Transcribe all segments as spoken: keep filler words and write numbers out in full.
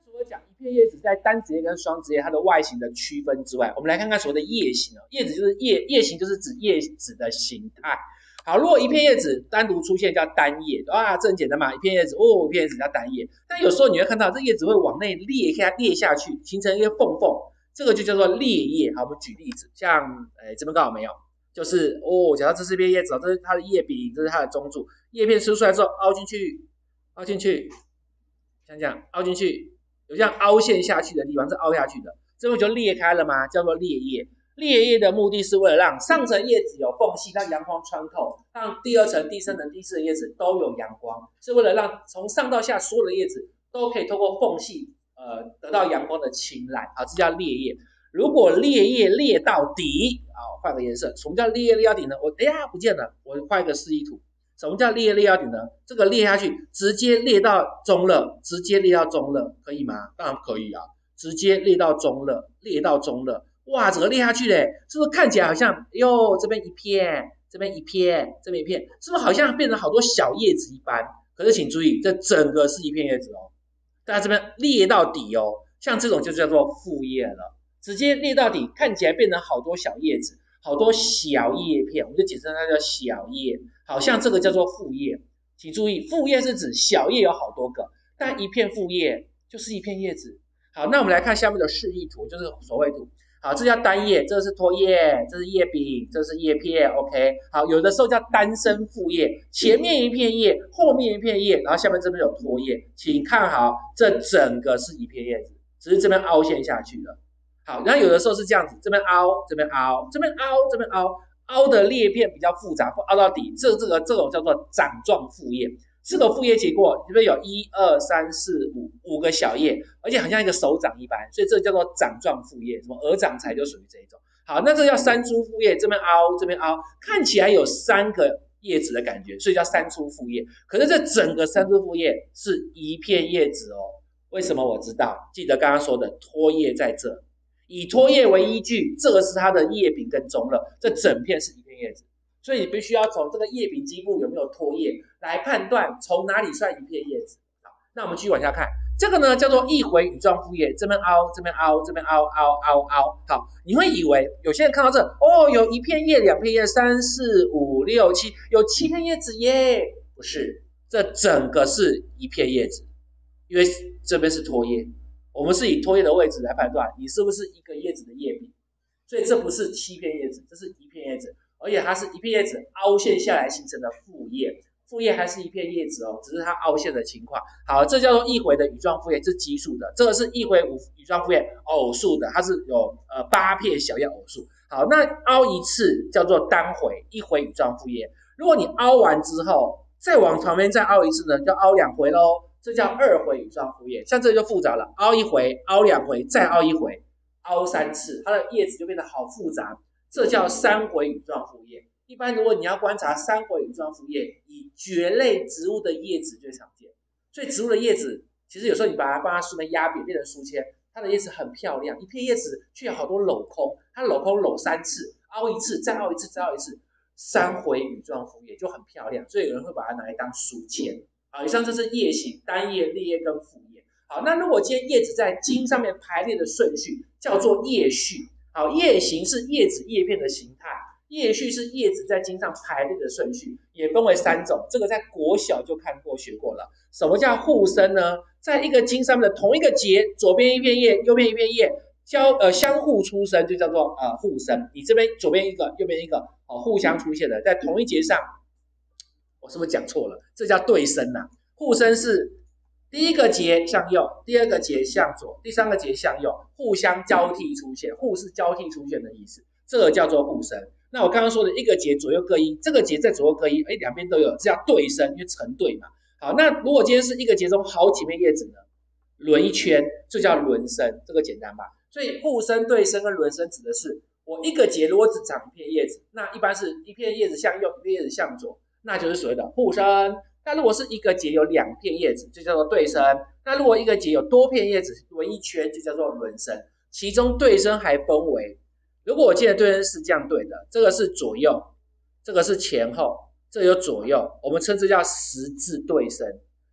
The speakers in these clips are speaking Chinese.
除了讲一片叶子在单子叶跟双子叶它的外形的区分之外，我们来看看所谓的叶形哦。叶子就是叶，叶形就是指叶子的形态。好，如果一片叶子单独出现叫单叶啊，这很简单嘛，一片叶子哦，一片叶子叫单叶。但有时候你会看到这叶子会往内裂下裂下去，形成一个缝缝，这个就叫做裂叶。好，我们举例子，像诶这边刚好没有，就是哦，假设这是一片叶子，这是它的叶柄，这是它的中柱，叶片吃出来之后凹进去，凹进去，像这样凹进去。有这样凹陷下去的地方是凹下去的，这不就裂开了吗？叫做裂叶。裂叶的目的是为了让上层叶子有缝隙，让阳光穿透，让第二层、第三层、第四层叶子都有阳光，是为了让从上到下所有的叶子都可以透过缝隙，呃，得到阳光的青睐。好，这叫裂叶。如果裂叶裂到底，好，换个颜色，什么叫裂叶裂到底呢？我哎呀不见了，我画一个示意图。什么叫裂裂到底呢？这个裂下去，直接裂到中肋，直接裂到中肋，可以吗？当然可以啊，直接裂到中肋，裂到中肋，哇，整个裂下去嘞，是不是看起来好像哟这边一片，这边一片，这边一片，是不是好像变成好多小叶子一般？可是请注意，这整个是一片叶子哦，大家这边裂到底哦，像这种就叫做复叶了，直接裂到底，看起来变成好多小叶子。好多小叶片，我们就简称它叫小叶。好像这个叫做复叶，请注意，复叶是指小叶有好多个，但一片复叶就是一片叶子。好，那我们来看下面的示意图，就是手绘图。好，这叫单叶，这是托叶，这是叶柄，这是叶片。OK， 好，有的时候叫单生复叶，前面一片叶，后面一片叶，然后下面这边有托叶。请看好，这整个是一片叶子，只是这边凹陷下去了。好，然后有的时候是这样子，这边凹，这边凹，这边凹，这边凹，凹的裂片比较复杂，凹到底，这这个这种叫做掌状复叶。这个复叶结构这边有一二三四五五个小叶，而且很像一个手掌一般，所以这叫做掌状复叶，什么鹅掌材就属于这一种。好，那这叫三株复叶，这边凹，这边凹，看起来有三个叶子的感觉，所以叫三株复叶。可是这整个三株复叶是一片叶子哦。为什么我知道？记得刚刚说的托叶在这。以托叶为依据，这个是它的叶柄跟中肋，这整片是一片叶子，所以你必须要从这个叶柄基部有没有托叶来判断从哪里算一片叶子。好，那我们继续往下看，这个呢叫做一回羽状复叶，这边凹，这边凹，这边凹凹凹凹。好，你会以为有些人看到这，哦，有一片叶、两片叶、三四五六七，有七片叶子耶？不是，这整个是一片叶子，因为这边是托叶。我们是以托叶的位置来判断你是不是一个叶子的叶柄，所以这不是七片叶子，这是一片叶子，而且它是一片叶子凹陷下来形成的复叶，复叶还是一片叶子哦，只是它凹陷的情况。好，这叫做一回的羽状复叶，是奇数的，这个是一回羽状复叶偶数的，它是有呃八片小叶偶数。好，那凹一次叫做单回，一回羽状复叶。如果你凹完之后再往旁边再凹一次呢，就凹两回咯，这叫二回羽状复叶。像这就复杂了，凹一回，凹两回，再凹一回，凹三次，它的叶子就变得好复杂，这叫三回羽状复叶。一般如果你要观察三回羽状复叶，以蕨类植物的叶子最常见，所以植物的叶子其实有时候你把它放在书面压扁变成书签，它的叶子很漂亮，一片叶子却有好多镂空，它镂空镂三次，凹一次，再凹一次，再凹一次，三回羽状复叶就很漂亮，所以有人会把它拿来当书签。好，以上这是叶形，单叶、裂叶跟复叶。好，那如果今天叶子在茎上面排列的顺序叫做叶序。好，叶形是叶子叶片的形态，叶序是叶子在茎上排列的顺序，也分为三种。这个在国小就看过学过了。什么叫互生呢？在一个茎上面的同一个节，左边一片叶，右边一片叶，交呃相互出生就叫做呃互生。你这边左边一个，右边一个，哦，互相出现的，在同一节上。我是不是讲错了？这叫对生呐、啊。互生是第一个节向右，第二个节向左，第三个节向右，互相交替出现。互是交替出现的意思，这个叫做互生。那我刚刚说的一个节左右各一，这个节在左右各一，哎，两边都有，这叫对生，因为成对嘛。好，那如果今天是一个节中好几片叶子呢，轮一圈就叫轮生，这个简单吧？所以互生、对生跟轮生指的是我一个节如果只长一片叶子，那一般是一片叶子向右，一片叶子向左。那就是所谓的互生。那如果是一个节有两片叶子，就叫做对生。那如果一个节有多片叶子轮一圈，就叫做轮生。其中对生还分为，如果我记得对生是这样对的，这个是左右，这个是前后，这有左右，我们称之叫十字对生。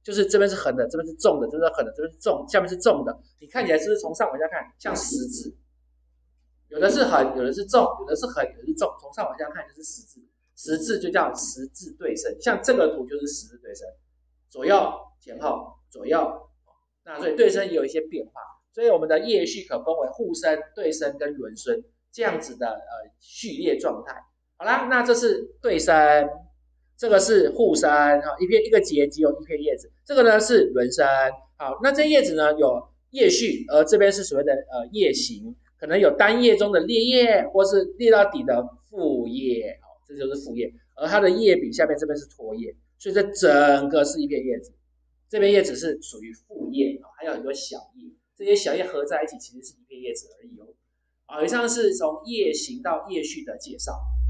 就是这边是横的，这边是纵的，这边是横的，这边是纵，下面是纵的。你看起来是不是从上往下看像十字？有的是横，有的是纵，有的是横，有的是纵。从上往下看就是十字，十字就叫十字对称。像这个图就是十字对称，左右前后，左右。那所以对称也有一些变化。所以我们的叶序可分为互生、对生跟轮生这样子的呃序列状态。好啦，那这是对生。这个是互生，哈，一片一个节只有一片叶子。这个呢是轮生，好，那这叶子呢有叶序，而这边是所谓的呃叶形，可能有单叶中的裂叶，或是裂到底的副叶，好，这就是副叶。而它的叶柄下面这边是托叶，所以这整个是一片叶子。这边叶子是属于副叶，还有很多小叶，这些小叶合在一起其实是一片叶子而已哦。好，以上是从叶形到叶序的介绍。